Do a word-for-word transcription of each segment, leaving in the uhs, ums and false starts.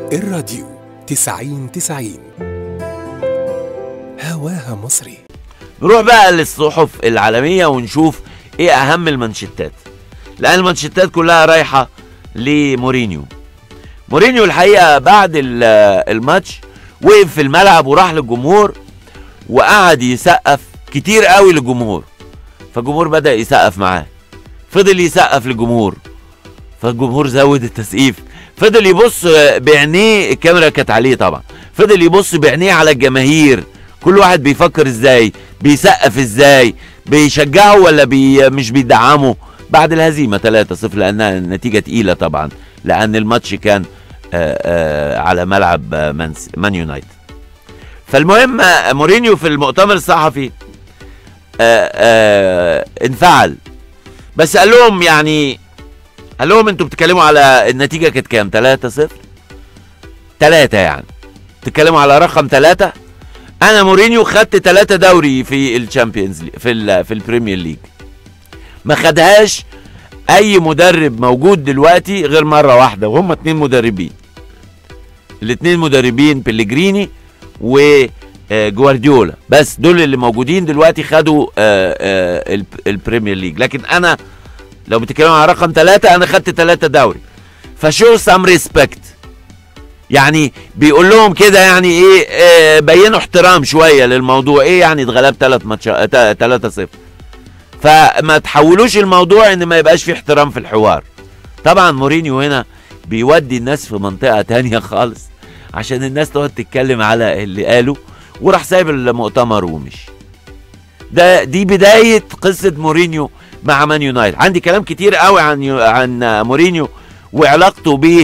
الراديو تسعين تسعين هواها مصري. نروح بقى للصحف العالمية ونشوف ايه اهم المانشيتات، لان المانشيتات كلها رايحة لمورينيو. مورينيو الحقيقة بعد الماتش وقف في الملعب وراح للجمهور وقعد يسقف كتير قوي للجمهور، فالجمهور بدأ يسقف معاه، فضل يسقف للجمهور فالجمهور زود التسقيف، فضل يبص بعينيه، الكاميرا كانت عليه طبعا، فضل يبص بعينيه على الجماهير، كل واحد بيفكر ازاي، بيسقف ازاي، بيشجعه ولا بي مش بيدعمه بعد الهزيمة ثلاثة صفر، لأنها النتيجة تقيلة طبعا، لأن الماتش كان آآ آآ على ملعب مان, مان يونايتد. فالمهم مورينيو في المؤتمر الصحفي آآ آآ انفعل، بس قال لهم يعني قال لهم انتوا بتتكلموا على النتيجة كانت كام؟ ثلاثة صفر؟ ثلاثة يعني بتتكلموا على رقم ثلاثة؟ أنا مورينيو خدت ثلاثة دوري في الشامبيونز ليج، في ال في البريمير ليج. ما خدهاش أي مدرب موجود دلوقتي غير مرة واحدة، وهم اتنين مدربين. الاتنين مدربين بيليجريني وجوارديولا، بس دول اللي موجودين دلوقتي خدوا البريمير ليج، لكن أنا لو بتتكلموا على رقم ثلاثة أنا خدت ثلاثة دوري. فشو سام ريسبكت، يعني بيقول لهم كده يعني ايه, إيه بينوا احترام شويه للموضوع، ايه يعني اتغلب ثلاث ماتشات ثلاثة صفر، فما تحولوش الموضوع ان ما يبقاش في احترام في الحوار. طبعا مورينيو هنا بيودي الناس في منطقه تانية خالص عشان الناس تقعد تتكلم على اللي قاله، وراح سايب المؤتمر ومشي. ده دي بدايه قصه مورينيو مع مان يونايتد. عندي كلام كتير قوي عن عن مورينيو وعلاقته ب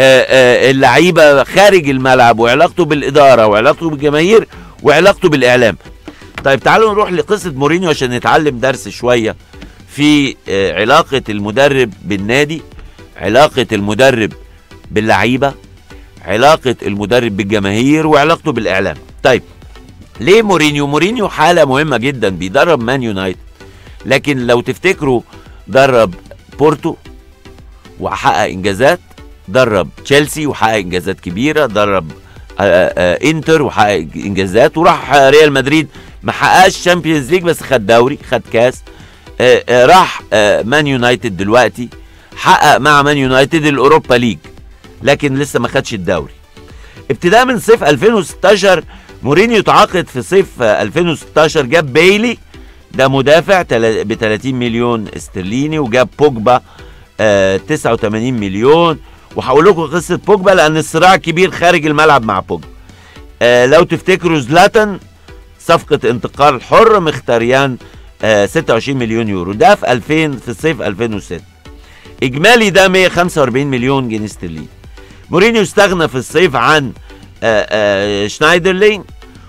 اللعيبه خارج الملعب، وعلاقته بالاداره، وعلاقته بالجماهير، وعلاقته بالاعلام. طيب تعالوا نروح لقصه مورينيو عشان نتعلم درس شويه في علاقه المدرب بالنادي، علاقه المدرب باللعيبه، علاقه المدرب بالجماهير، وعلاقته بالاعلام. طيب ليه مورينيو؟ مورينيو حاله مهمه جدا، بيدرب مان يونايتد، لكن لو تفتكروا درب بورتو وحقق انجازات، درب تشيلسي وحقق انجازات كبيره، درب آآ آآ انتر وحقق انجازات، وراح ريال مدريد ما حققش شامبيونز ليج بس خد دوري، خد كاس. آآ آآ راح مان يونايتد دلوقتي، حقق مع مان يونايتد الاوروبا ليج لكن لسه ما خدش الدوري. ابتداء من صيف ألفين وستاشر مورينيو تعاقد في صيف ألفين وستاشر، جاب بايلي ده مدافع ب ثلاثين مليون استرليني، وجاب بوجبا تسعة وثمانين مليون. وهقول لكم قصه بوجبا لان الصراع كبير خارج الملعب مع بوجبا. آه لو تفتكروا زلاتان صفقه انتقال حر مختاريان آه ستة وعشرين مليون يورو، ده في ألفين في صيف ألفين وستة. اجمالي ده مية وخمسة وأربعين مليون جنيه استرليني. مورينيو استغنى في الصيف عن آه آه شنايدرلين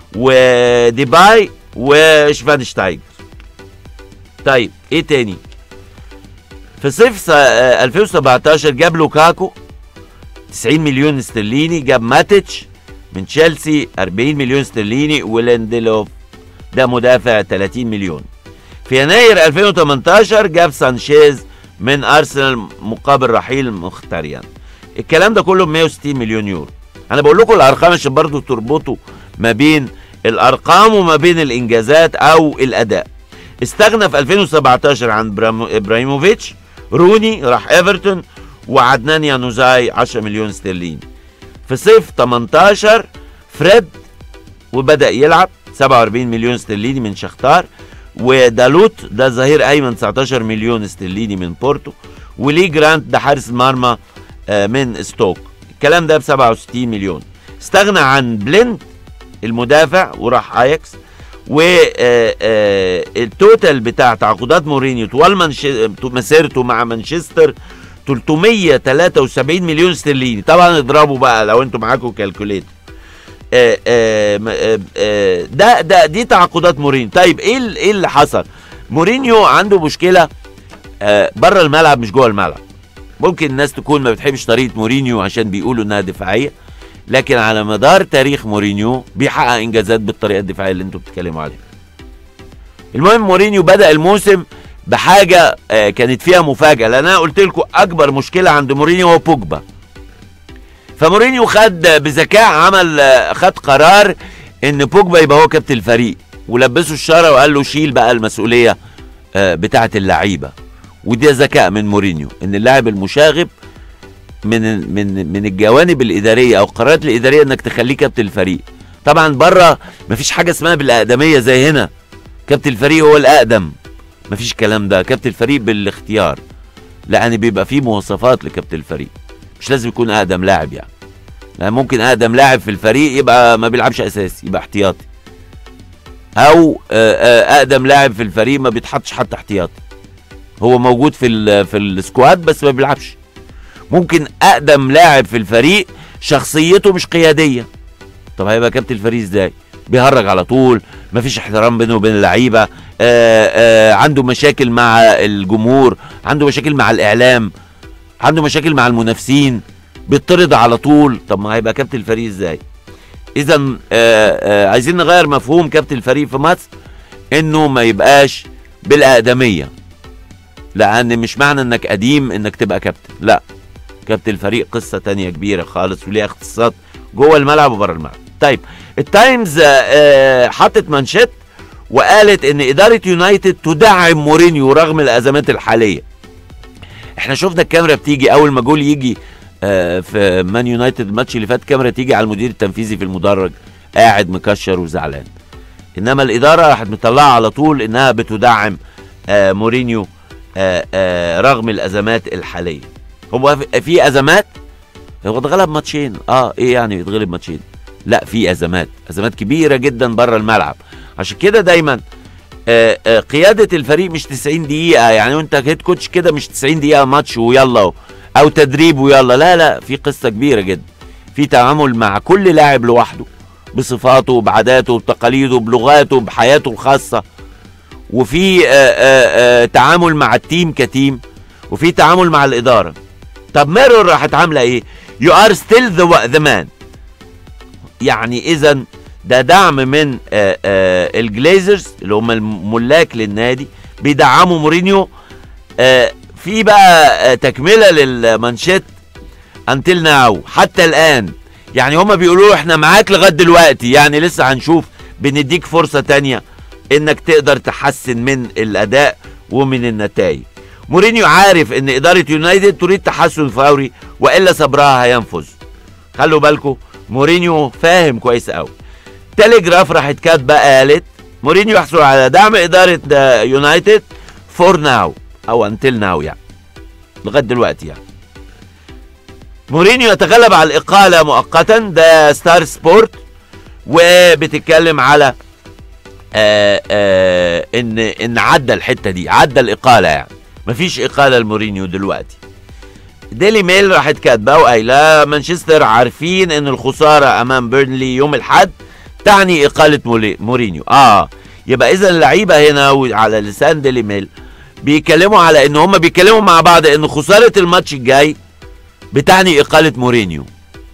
وديباي وشفانشتايجر. طيب ايه تاني؟ في صيف ألفين وسبعتاشر جاب لوكاكو تسعين مليون استرليني، جاب ماتيتش من تشيلسي أربعين مليون استرليني، وليندلوف ده مدافع ثلاثين مليون. في يناير ألفين وتمنتاشر جاب سانشيز من ارسنال مقابل رحيل مختاريان. الكلام ده كله ب مية وستين مليون يورو. انا بقول لكم الارقام عشان برضه تربطوا ما بين الارقام وما بين الانجازات او الاداء. استغنى في ألفين وسبعتاشر عن ابراهيموفيتش، روني راح ايفرتون، وعدنان يانوزاي عشرة مليون استرليني. في صيف تمنتاشر فريد وبدأ يلعب سبعة وأربعين مليون استرليني من شختار، ودالوت ده ظهير ايمن تسعتاشر مليون استرليني من بورتو، ولي جرانت ده حارس المرمى من ستوك، الكلام ده ب سبعة وستين مليون. استغنى عن بليند المدافع وراح اياكس. والتوتال بتاع تعاقدات مورينيو طوال مسيرته مع مانشستر ثلاثمية وثلاثة وسبعين مليون استرليني. طبعا اضربوا بقى لو انتوا معاكم كالكوليتر. ده ده دي تعاقدات مورينيو. طيب ايه ايه اللي حصل؟ مورينيو عنده مشكله بره الملعب مش جوه الملعب. ممكن الناس تكون ما بتحبش طريقه مورينيو عشان بيقولوا انها دفاعيه، لكن على مدار تاريخ مورينيو بيحقق انجازات بالطريقه الدفاعيه اللي انتوا بتتكلموا عليها. المهم مورينيو بدأ الموسم بحاجه كانت فيها مفاجاه، لان انا قلت لكم اكبر مشكله عند مورينيو هو بوجبا. فمورينيو خد بذكاء، عمل خد قرار ان بوجبا يبقى هو كابتن الفريق، ولبسه الشاره وقال له شيل بقى المسؤوليه بتاعه اللعيبه. ودي ذكاء من مورينيو، ان اللاعب المشاغب من من من الجوانب الاداريه او القرارات الاداريه انك تخليه كابتن الفريق. طبعا بره مفيش حاجه اسمها بالاقدميه زي هنا، كابتن الفريق هو الاقدم، مفيش الكلام ده، كابتن الفريق بالاختيار، لان بيبقى فيه مواصفات لكابتن الفريق، مش لازم يكون اقدم لاعب يعني. يعني ممكن اقدم لاعب في الفريق يبقى ما بيلعبش اساسي، يبقى احتياطي، او اقدم لاعب في الفريق ما بيتحطش حتى احتياطي، هو موجود في ال في السكواد بس ما بيلعبش. ممكن اقدم لاعب في الفريق شخصيته مش قياديه، طب هيبقى كابتن الفريق ازاي؟ بيهرج على طول، مفيش احترام بينه وبين اللعيبه، آآ آآ عنده مشاكل مع الجمهور، عنده مشاكل مع الاعلام، عنده مشاكل مع المنافسين، بيطرد على طول، طب ما هيبقى كابتن الفريق ازاي؟ اذا عايزين نغير مفهوم كابتن الفريق في مصر، انه ما يبقاش بالاقدميه، لان مش معنى انك قديم انك تبقى كابتن، لا، كابتن الفريق قصه تانية كبيره خالص وليها اختصاصات جوه الملعب وبره الملعب. طيب التايمز حطت مانشيت وقالت ان اداره يونايتد تدعم مورينيو رغم الازمات الحاليه. احنا شفنا الكاميرا بتيجي اول ما جول يجي في مان يونايتد الماتش اللي فات، كاميرا تيجي على المدير التنفيذي في المدرج قاعد مكشر وزعلان، انما الاداره راحت مطلعه على طول انها بتدعم مورينيو رغم الازمات الحاليه. هو في ازمات، هو اتغلب ماتشين، اه ايه يعني يتغلب ماتشين؟ لا، في ازمات، ازمات كبيره جدا بره الملعب. عشان كده دايما آآ آآ قياده الفريق مش تسعين دقيقه، يعني وانت هيد كوتش كده مش تسعين دقيقه ماتش ويلا او تدريب ويلا، لا لا، في قصه كبيره جدا، في تعامل مع كل لاعب لوحده بصفاته بعاداته بتقاليده بلغاته بحياته الخاصه، وفي آآ آآ تعامل مع التيم كتيم، وفي تعامل مع الاداره. طب ميرور راحت عامله ايه؟ يو ار ستيل ذا مان، يعني اذا ده دعم من آآ آآ الجليزرز اللي هم الملاك للنادي، بيدعموا مورينيو. في بقى تكمله للمانشيت انتل ناو، حتى الان، يعني هم بيقولوا احنا معاك لغايه دلوقتي، يعني لسه هنشوف، بنديك فرصه تانية انك تقدر تحسن من الاداء ومن النتائج. مورينيو عارف ان اداره يونايتد تريد تحسن فوري والا صبرها هينفذ. خلوا بالكم، مورينيو فاهم كويس قوي. تليجراف راحت كاتبه قالت مورينيو يحصل على دعم اداره يونايتد فور ناو او انتل ناو، يعني لغايه دلوقتي. يعني مورينيو يتغلب على الاقاله مؤقتا، ده ستار سبورت، وبتتكلم على آآ آآ ان ان عدى الحته دي، عدى الاقاله، يعني مفيش اقاله لمورينيو دلوقتي. ديلي ميل راحت كاتبه وقايله مانشستر عارفين ان الخساره امام بيرنلي يوم الاحد تعني اقاله مورينيو. اه يبقى اذا اللعيبه هنا وعلى لسان ديلي ميل بيتكلموا على ان هم بيتكلموا مع بعض ان خساره الماتش الجاي بتعني اقاله مورينيو.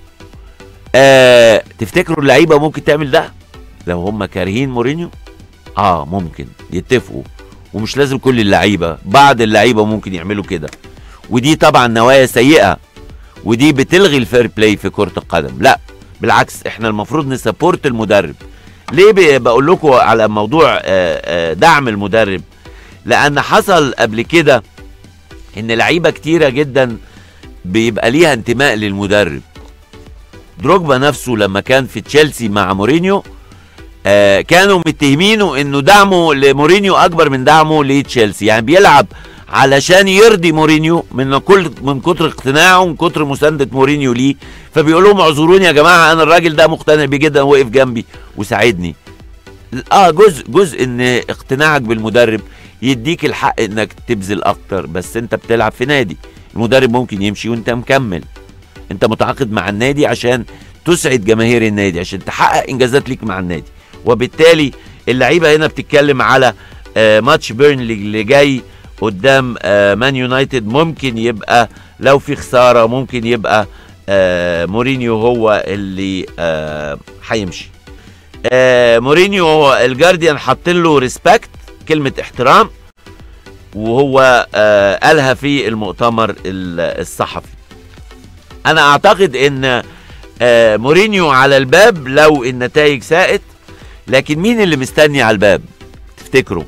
آه تفتكروا اللعيبه ممكن تعمل ده لو هم كارهين مورينيو؟ اه ممكن يتفقوا، ومش لازم كل اللعيبه، بعض اللعيبه ممكن يعملوا كده، ودي طبعا نوايا سيئه، ودي بتلغي الفير بلاي في كره القدم. لا بالعكس، احنا المفروض نسابورت المدرب. ليه بقول لكم على موضوع دعم المدرب؟ لان حصل قبل كده ان لعيبه كتيره جدا بيبقى ليها انتماء للمدرب. دروجبا نفسه لما كان في تشيلسي مع مورينيو آه كانوا متهمينه انه دعمه لمورينيو اكبر من دعمه لتشيلسي، يعني بيلعب علشان يرضي مورينيو من كل من كتر اقتناعه ومن كتر مسانده مورينيو ليه، فبيقول لهم اعذروني يا جماعه، انا الراجل ده مقتنع بيه جدا ووقف جنبي وساعدني. اه جزء جزء ان اقتناعك بالمدرب يديك الحق انك تبذل اكتر، بس انت بتلعب في نادي، المدرب ممكن يمشي وانت مكمل، انت متعاقد مع النادي عشان تسعد جماهير النادي، عشان تحقق انجازات ليك مع النادي. وبالتالي اللعيبه هنا بتتكلم على آه ماتش بيرنلي اللي جاي قدام آه مان يونايتد، ممكن يبقى لو في خساره ممكن يبقى آه مورينيو هو اللي هيمشي. آه آه مورينيو هو الجارديان حاط له ريسبكت، كلمه احترام، وهو آه قالها في المؤتمر الصحفي. انا اعتقد ان آه مورينيو على الباب لو النتائج ساءت، لكن مين اللي مستني على الباب تفتكروا؟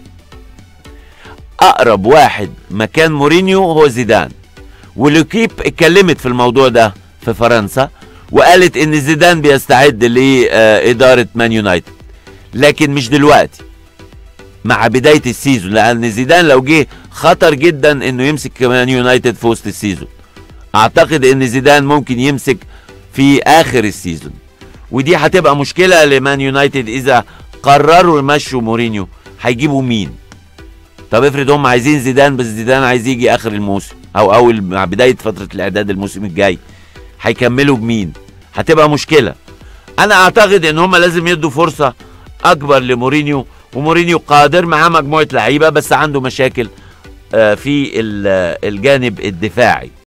اقرب واحد مكان مورينيو هو زيدان، ولوكيب اتكلمت في الموضوع ده في فرنسا وقالت ان زيدان بيستعد لاداره مان يونايتد، لكن مش دلوقتي مع بدايه السيزون، لان زيدان لو جه خطر جدا انه يمسك مان يونايتد في وسط السيزون. اعتقد ان زيدان ممكن يمسك في اخر السيزون، ودي هتبقى مشكله لمان يونايتد اذا قرروا يمشوا مورينيو. هيجيبوا مين؟ طب افرض هم عايزين زيدان بس زيدان عايز يجي اخر الموسم او اول مع بدايه فتره الاعداد الموسم الجاي، هيكملوا بمين؟ هتبقى مشكله. انا اعتقد ان هم لازم يدوا فرصه اكبر لمورينيو، ومورينيو قادر معاه مجموعه لعيبه بس عنده مشاكل في الجانب الدفاعي.